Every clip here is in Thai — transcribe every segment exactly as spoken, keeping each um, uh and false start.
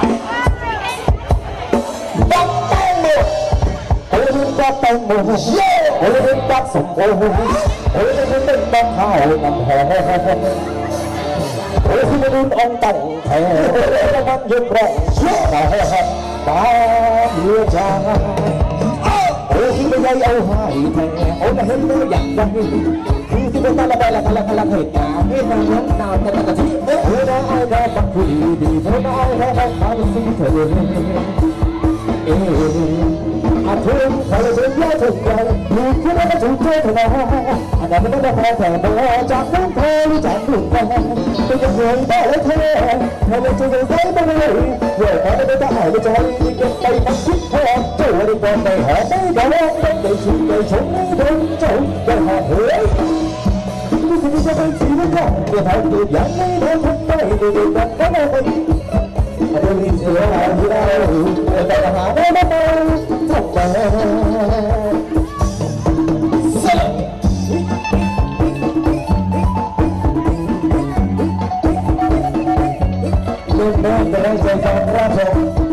แตงโมโอ้ยเป็นบักสมโอโอ้ยเป็นบักข้าวน้ำหอมโอ้ยที่มันอ่องตังแท้แล้วมันยืนร้องตาตาเลือจางโอ้ยที่ไม่ใหญ่เอาหายแท้โอ้ยเห็นแล้วอยากได้คือที่เป็นตาละใบละละละเหตุการณ์ที่มันน้ำตาแต่ละทีโอ้ยน้อยแค่บักคุยดีโอ้ยน้อยแค่บักตาสีเธอเอออาทุ่มเขาเลยเป็นยาถูกใจมีที่นั่นก็ถูกใจเท่านั้นอันนั้นไม่ได้พอแต่ตัวจากน้ำทะเลจากดุจแดงเป็นยังไงได้เลยเธอเธอเลยจะยังไงบ้างเลยเรื่องอะไรไม่ได้หายไปใจที่เก็บไปทำคิดพอเจ้าได้ก่อนได้หอมได้ร้องได้ได้ชิมได้ชมได้เจ้าได้หอมเฮ้ยนี่คือจะเป็นสีน้ำเงินเดี๋ยวเขาดูอย่างนี้เดี๋ยวทำได้เดี๋ยวแบบนั้นเลยada di sebelah jauh, ada mana mana tak Benar benar saya rasa.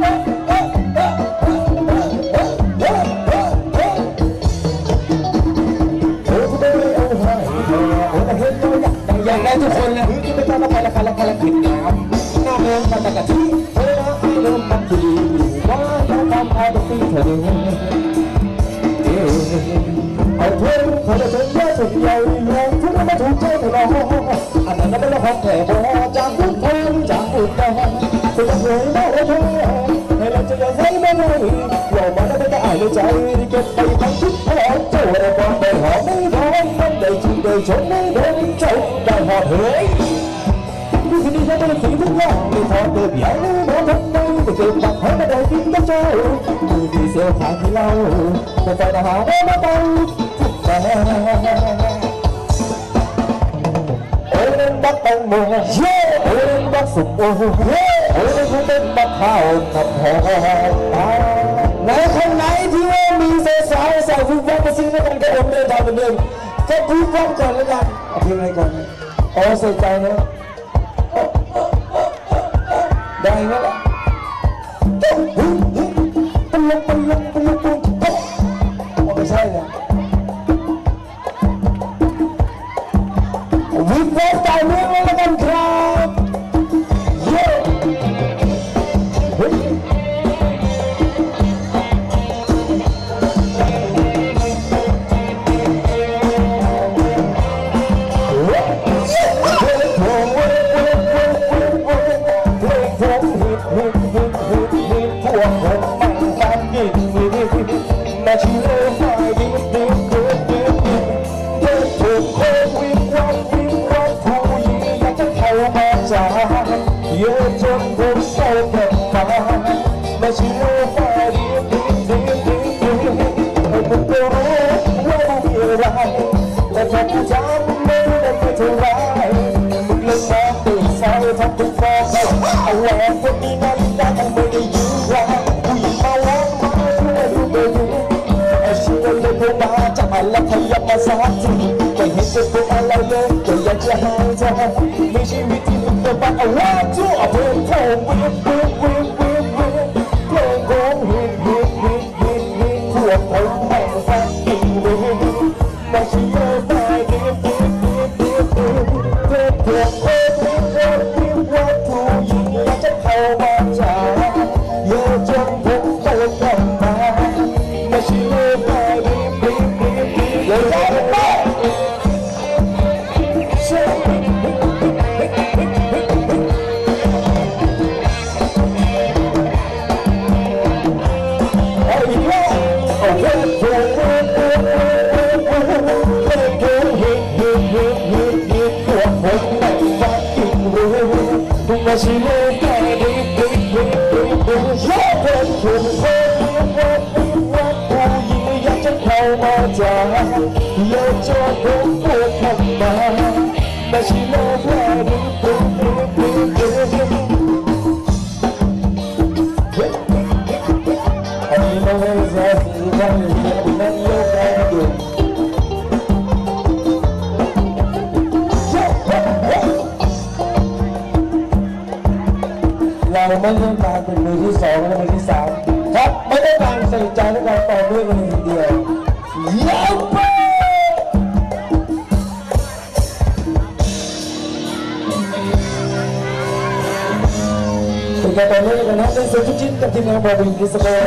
Yang lain tuคนนะที่ไม่ต้องมาคาราคาราคาราขิดน้ำหน้าเมืองมาตะกะที่เฮ้ยนะเริ่มตัดทีว่าต้องทำอะไรที่เธอดูเอาเพื่อนเขาจะเป็นยาสุดใหญ่ลงทุกข์มาถูกใจเธอรออันนั้นไม่ได้พอแค่พอจากคุณเธอจากคุณเธอจะยังไงได้เลยเธอให้เราจะยังไงไม่ได้เรามาได้แต่อ่านในใจที่เก็บไปทั้งชุดพอเจ้าได้ความได้หอมไม่ร้อนมันได้ชิมได้ชมไม่ได้เจ้าได้หอมเฮ้ยนี่คือนี่จะเป็นสิ่งทุกอย่างไม่ทอดเติมอย่างนี้เราทำไมไม่เก็บบัตรให้ไม่ได้กินกับเจ้าดูดีเสียผ่านที่เราแต่ใจจะหาได้มาเบาแต่โอ้ยเป็นบักแตงโมโอ้ยเป็นบักสุกโอ้โอ้ยเป็นบักข้าวกับหอมในคนไหนที่ว่ามีสาวสาวสาวฟุ้งฟ้องมาซื้อแล้วกันก็อดเดินทางเหมือนเดิมก็พูดฟ้องก่อนแล้วกันเอาเพลงอะไรก่อนอ๋อใส่ใจนะได้ไหมล่ะตลกตลกตลกตลกไม่ใช่นะวิบวับใจเรื่องแล้วกันครับเย้มาชิโร่ไฟดิบดิบดิบดิบดิบเด็กถูกโควิดวันวิดวันผู้หญิงอยากจะเข้ามาจ้าเยอะจนผมเศร้าเกินฟ้ามาชิโร่ไฟดิบดิบดิบดิบดิบให้ผมก็รู้ว่าไม่มีอะไรแต่ถ้าผู้ชายไม่ได้ไม่เท่าไรมึงเล่นน้ำตื่นสายทำคุณฟ้องเอาแหวนคนนี้นั้นได้ยังไม่ได้ยืมว่าผู้หญิงมาแล้วมาช่วยดูเบบี้ช่วยเลยพวกมาจะมาแล้วขยับมาสักทีไม่เห็นจะเป็นอะไรเลยก็อยากจะให้เธอมีชีวิตที่มันเป็นแบบเอาไว้ชั่วเพลงโคงวิบวิบวิบวิบวิบเพลงโคงฮิตฮิตฮิตฮิตฮิตทั่วผมแม่งแฟนกินวิบมาชิโร่ไปดิบดิบดิบดิบดิบเด็กเด็กโคงวิบวิบวิบวิบผู้หญิงอยากจะเข้ามาจ้าเยอะจนผมโตกันมามาชิโร่ไปดิบดิบดิบดิบเลยได้ไหมมาชิโร่ไปดิบดิบดิบดิบดิบชอบเป็นคนโคตรวัดวิบวัดผู้หญิงอยากจะเข้ามาจ้าเลิกจอดผมปวดขับมามาชิโร่ไปดิบดิบดิบดิบดิบดิบอันนี้ไม่ใช่สิ่งที่ทำให้มันโลกได้ดูเราไม่ไม่ต้องการเป็นมือที่สองและมือที่สามครับไม่ต้องการใส่ใจและการต่อด้วยมือเดียวเยี่ยมไปเป็นการต่อด้วยกันนะเป็นเซอร์จิตกับทีมงานบอลบินดิสโก้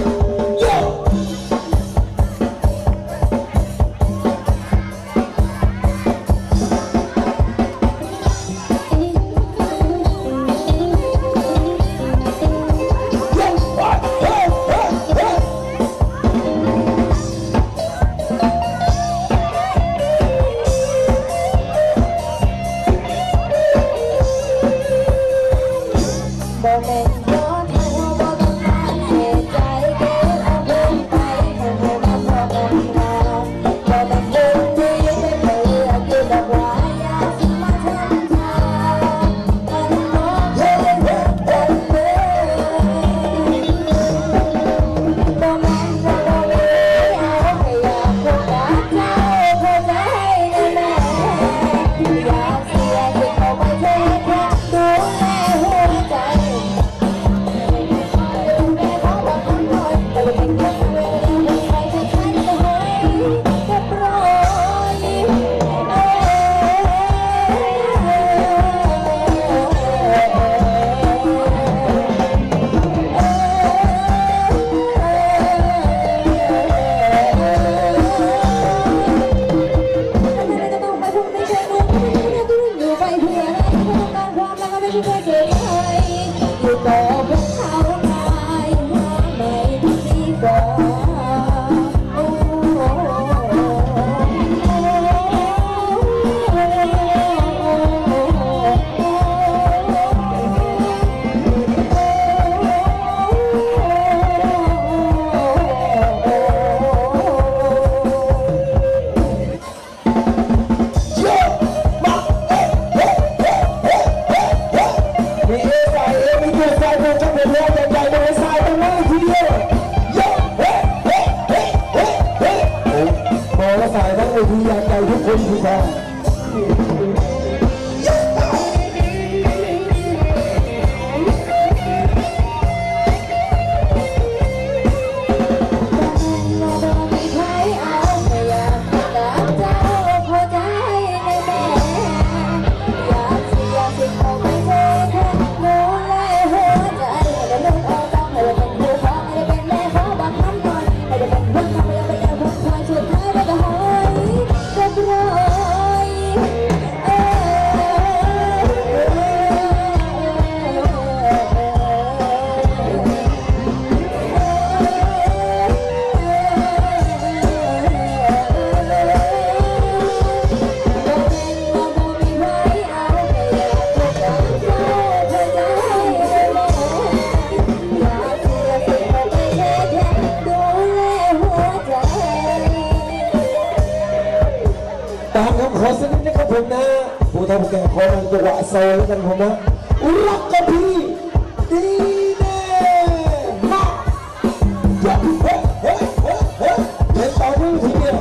ตามคำขอสักนิดนะครับผมนะผู้ทำแก่ขอมันจังหวะโซ่แล้วกันผมนะรักกับพี่ดีแน่มาอย่าเฮ้เฮ้เฮ้เฮ้เล่นต่อมือทีเดียว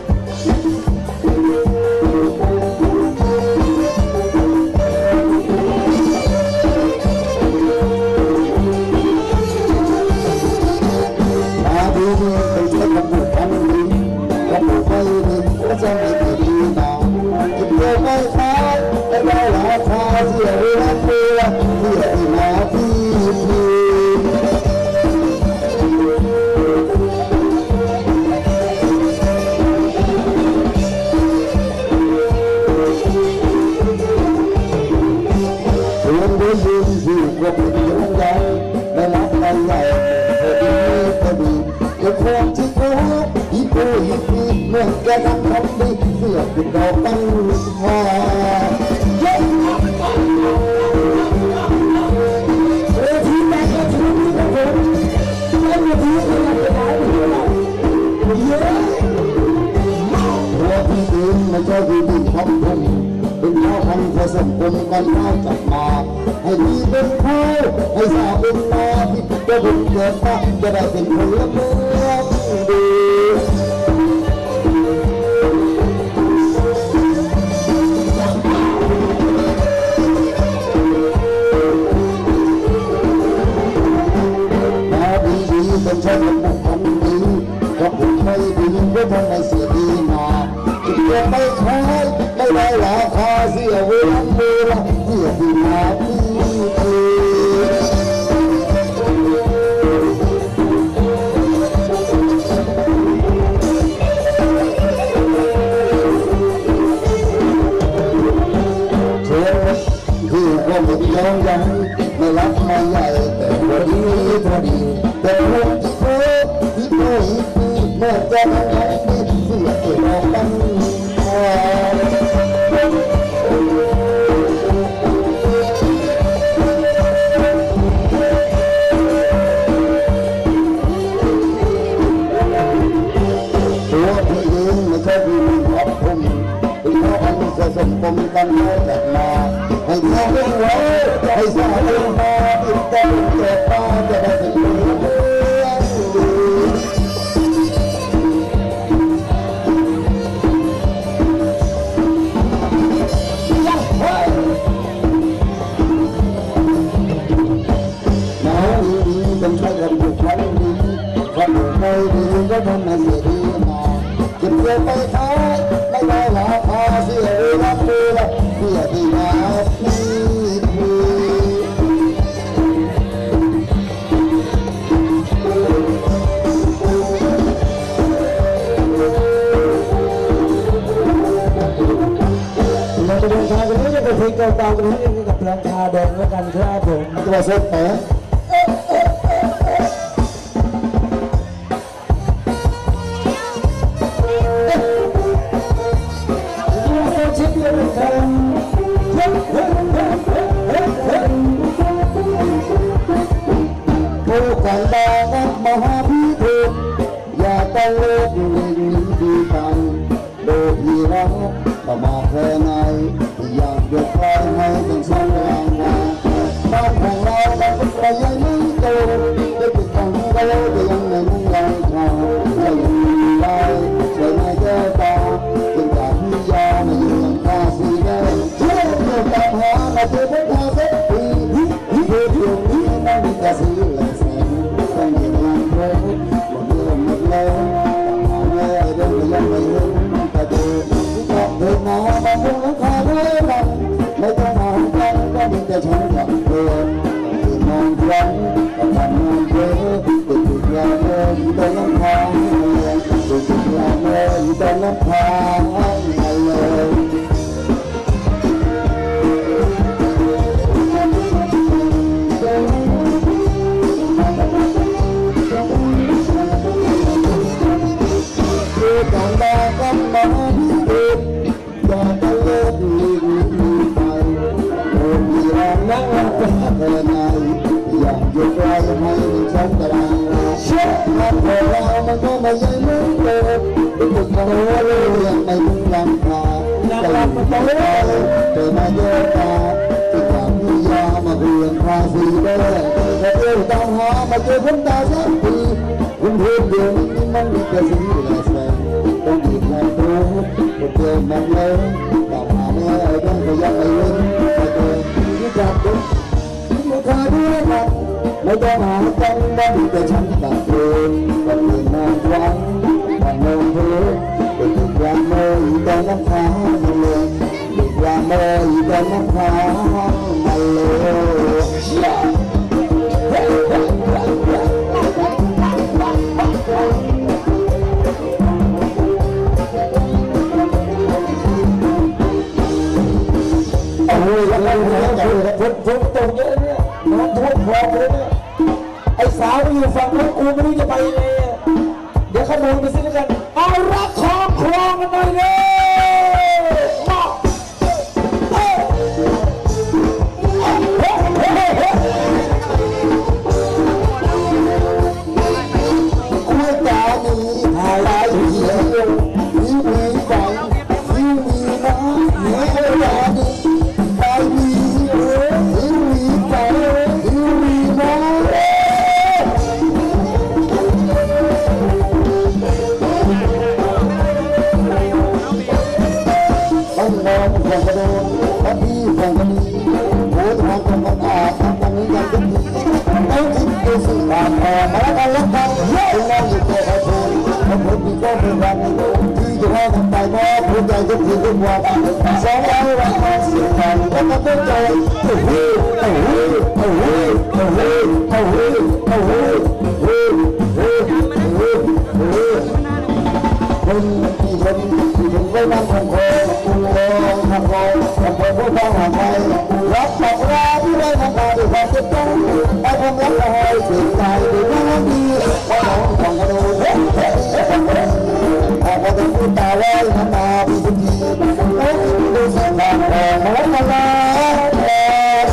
มาดีนี่ไปเช็คกับผู้ทำดีกับผู้ไม่ดีก็จะไม่ดีน้องจะเปลี่ยนไม่ค้าแต่ได้ราคาเสียเวลาเพื่อเพื่อที่มาที่พี่ชวนเดินยืนอยู่ก็เป็นยังไงไม่รับไม่ใหญ่พอดีพอดีเก็บความที่เขาอีโก้อีพีเมื่อแกทำคำดีเพื่อเป็นดอกตั้งหาเย้เวทีแม่ก็ทีนี้ครับผมแล้วเวทีก็ยังไม่ได้ไม่ได้เย้ตัวพี่ดินไม่ใช่พี่ดินของผมเป็นข้าวพันธุ์ผสมปนกันข้าวจับมาให้ดีเป็นข้าวให้สาวเป็นนาที่จะบุญเกิดมาจะได้เป็นพลเมืองดีใช่กับบุคคลดีก็บุคไม่ดีก็ทำไมเสียดีมาจิตเดียวไม่ขายไม่ได้ราคาเสียเวลาเวลาเสียดีมาพี่คือก็ไม่ยอมยังไม่รักไม่ใหญ่แต่พอดีพอดีแต่พอดีโอ้ที่โอ้ที่เมื่อจะทำให้เสียเสียตั้งตัวพี่เองไม่ใช่ผู้รับผมเป็นเพราะอันนี้จะสมปมกันมาจากมาให้เธอเป็นหัวให้สาวเป็นมาเป็นแต่เป็นเจ็บมาจะได้เป็นเรื่องน้องดีๆต้องใช้คำพูดคำดีคำพูดไม่ดีก็ทำให้เสียดีมาเก็บเงินไปขายไม่ได้ราคาเสียเวลาเวลาเสียดีมาพี่คือเราจะเดินทางกันนี้จะไปเพลงเก่าๆกันนี้กับเพลงคาแดงแล้วกันครับผมตัวเซ็ตแปะผู้กันดานักมหาพิธีอย่าต้องเลิกอยู่ในนี้ดีกันโดยที่รักประมาทแค่ไหนอยากยกใครให้เป็นช่างรางวัลบ้านของเราเราก็ประหยัดไม่โตได้ติดตั้งเราแต่ยังไม่มุ่งยังทางเรายังมีไว้ใช้ไม่แก้ตาจนจากพิยามาอยู่ยังตาสีแดงเชื่อเมื่อตามหามาเจอพบตาสักทีเพื่อเพียงนี้นั่นมีแต่สีแหลกแสงต้องมีงานเพลงหมดเรื่องหมดแล้วหาแม่เดินก็ยังไม่เห็นแต่เดินก็เดินมามามุ่งหลังคาเรื่อยรังไม่ต้องหากันก็มีแต่ฉันกับเธอตื่นนอนครั้งก็ทำงานเพลงติดติดยาเธออยู่ตรงลำพางติดติดยาเธออยู่ตรงลำพางมาเลยการดากันมาพิเศษอย่าตะเลิดหลีกหนีไปโอ้มีรักนั่งรักกันเธอไงอยากอยู่ไกลให้ฉันตารางเชื่อมันพอเรามันก็ไม่ใช่เรื่องเดิมเป็นเด็กของเราเลยยังไม่ถึงลำพาแต่ลำมันต้องเลยเธอมาเยอะตาที่จากพิยามาเรียนภาษีได้แต่เที่ยวตามหามาเจอคนตาสักทีคุณพูดเดียวนี้มันมีแต่สิ่งแหละแสงต้องหยิบมาดูก็เจอมันเลยตามหาแม่ไอ้ต้องก็ยังไม่เว้นแต่เจอที่จับดึงที่ขาด้วยกันไม่ต้องหากันได้แต่ฉันตัดเองก็เพียงนอนฟังฟังนอนเพลงเป็นอีกอย่างเมื่ออีตอนน้ำค้างมาเลยอีกอย่างเมื่ออีตอนน้ำค้างมาเลยโอ้ยยังไงเนี่ยฝนฝนตกเยอะเนี่ยน้ำท่วมคลองเลยเนี่ยไอ้สาวไปอยู่ฝั่งนู้นกูไม่รู้จะไปยังไงเดี๋ยวขโมยไปซื้อกันเอารักของคลองกันหน่อยเลยมาคุยตามีหายไปเหี่ยวมีมีฝังมีมีน้ำมีอะไรดีไปมีเออมีมีฝังมีมีน้ำต้องนอนฝั่งกระโดดพอดีฝั่งกระดีโอ้ทำกันมันอาบทำกันนี้กันทุกทีต้องคิดดูสิบาทพอมาแล้วกันแล้วกันทุกทีทุกวันสองเรารักกันเสียกันก็ต้องเข้าใจโอ้โหโอ้โหโอ้โหโอ้โหโอ้โหโอ้โหโอ้โหโอ้โหโอ้โหคนที่คนที่คนไว้นั่งทำโคกูรอทำโคทำโคผู้ฟังหาใครรักบอกราที่ได้ทำมาด้วยความเจ็บปวดไอ้ความรักละหายเสียใจด้วยน้ำดีเพราะน้องของกระโดดเฮ้ยเฮ้ยเฮ้ยพอพอจะพูดตาไว้ทำมาพี่ทุกทีโอ้ยดูสักการออกมาแล้วมาแล้ว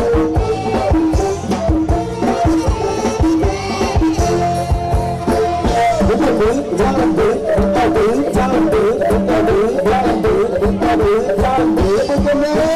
ถึงจังถึงถึงถึงจังถึงถึงจังถึงจังถึงถึงจังถึงจังถึงปุ๊บปุ๊บเลย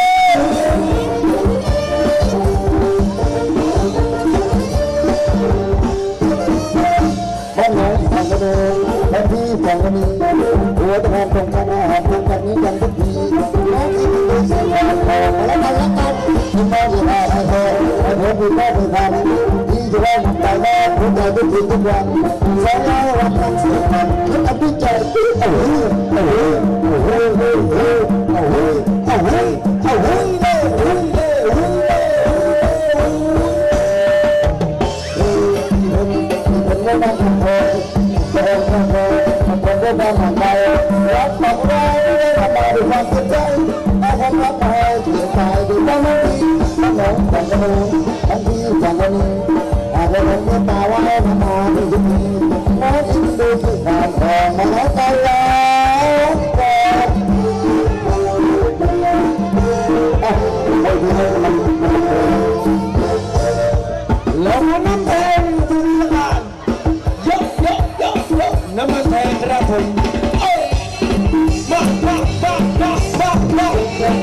บ้านไหนทางกระโดดบ้านที่ฝั่งกระมีหัวตะพานตรงกันอาหารทางกันนี้กันทุกทีน้องที่มีเสียงดังพอแล้วมันรักกันที่มองอยู่หน้าไอ้พ่อไอ้พ่อพี่พ่อพี่ทำที่จะว่าตายแน่หัวใจทุกทีทุกวันสองเรารักกันเสียกันคิดเอาพี่ใจโอ้โหโอ้โหโอ้โหโอ้โหโอ้โหโอ้โหโอ้โหโอ้โหเลยโอ้โหเลยโอ้โหเลยโอ้โหเลยที่คนที่คนไม่นั่งทำโพจะเดินทางโพทำโพได้บ้างห่างไกลรักบอกเราทำมาด้วยความเจ็บใจเอาความรักมาให้เสียใจด้วยความไม่ดีทั้งน้องฝั่งกระโดดทั้งพี่ฝั่งกระนี้อาจจะลงเมื่อตาว่าทำมาด้วยทุกทีน้องอินดูที่ผ่านทองมาแล้วกันแล้วกันอ่ะไปดูให้มันมันแล้วมันน้ำแทงถึงละกันยกยกยกยกน้ำมันแทงครับผมมามามามามามาเย้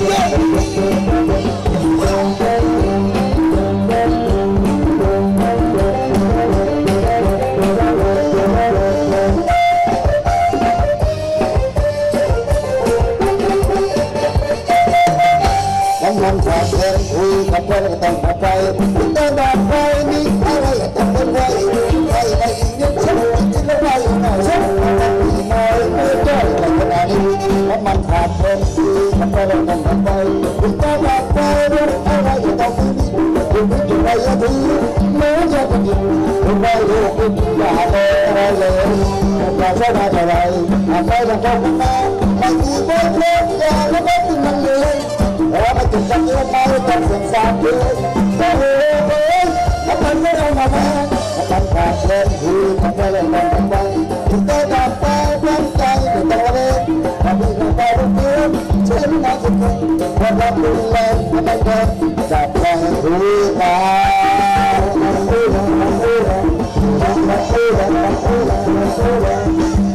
มันขาดเงินคุยกับเพื่อนก็ต้องขับไปเดินแบบไปมีอะไรต้องเป็นไว้ใครไปยิงเงินฉันกินแล้วไปหน่อยฉันมีน้อยไม่ได้อะไรขนาดนี้แล้วมันขาดเงินคุยกับเพื่อนก็ต้องขับไปเดินแบบไปรู้อะไรก็ต้องมีคุณไม่จุดไรยังถือเมื่อจะเป็นยิงคุณไม่รู้คุณอย่าเลยอะไรเลยอย่าใช้มาเท่าไรหากไปต้องทำมาไม่ดีไม่เลิกอย่าแล้วไม่ติดมันเลยเพราะมันถึงจะเยอะไปต้องเสียงสามเดือนแต่เฮ้ยเฮ้ยแล้วมันไม่เอามาแม่แล้วมันขาดเงินคือทำได้เลยต้องทำไปถึงได้ดับไปตั้งใจแต่ตัวเองทำให้เราได้ทุกเดือนเช่นนั้นทุกคนความรักดูแลทำไมเดินจับไปคุยกันมันคุยกันมันคุยกันมันคุยกันมันคุยกันมันคุยกัน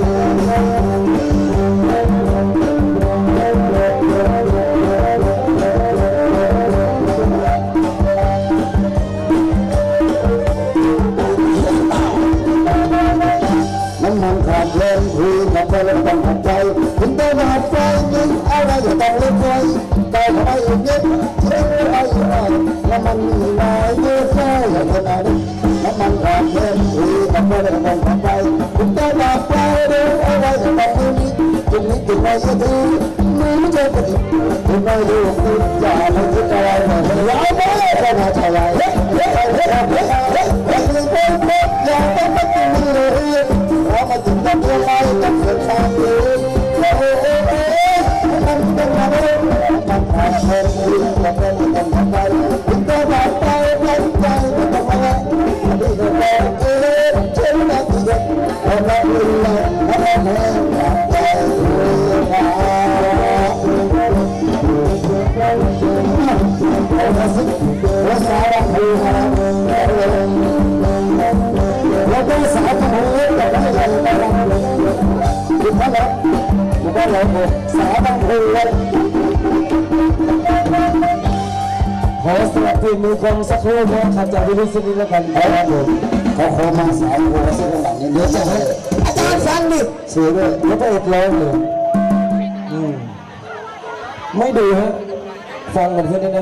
มันขาดเงินคุยกับเพื่อนต้องขัดใจถึงได้มาไฟยิงอะไรก็ต้องเล่นไฟแต่ทำไมอีกนิดเล่นอะไรอีกหน่อยแล้วมันมีหลายเยอะแยะอย่างขนาดนี้แล้วมันขาดเงินคุยกับเพื่อนต้องขัดใจถึงได้มาไฟยิงอะไรก็ต้องเล่นถึงนี้ถึงไม่สักทีไม่รู้จะเป็นถึงไม่รู้คุณอย่าไปคิดอะไรหน่อยอย่าไปก็มาเท่าไรเฮ้ยเฮ้ยเฮ้ยเฮ้ยเฮ้ยเฮ้ยเฮ้ยเฮ้ยเฮ้ยเฮ้ยอย่าไปไม่ถึงเลยเพราะมันถึงต้องเรียนรู้ต้องเรียนรู้โอ้โหโอ้โหมันเป็นอะไรมันขาดเงินคุยกับเพื่อนต้องทำไปถึงได้แบบไปตั้งใจไม่ต้องมาไม่ได้ก็บอกเออเช่นนั้นที่เด็กเราไม่รู้เลยเราไม่รู้แบบใจเราภาษาเราคืออะไรเราภาษาของเราแต่ไม่ใช่ภาษาของเราคือภาษาคือภาษาของสาบังคูขอสวัสดีมือกองสักครู่นะขัดจากวิริศนีแล้วกันครับผมขอขอมาสายหัวเส้นหลังเนี่ยเดี๋ยวจะให้อาจารย์ฟังดิเสียด้วยแล้วก็อดร้องเลยไม่ดูฮะฟังกันแค่นี้นะ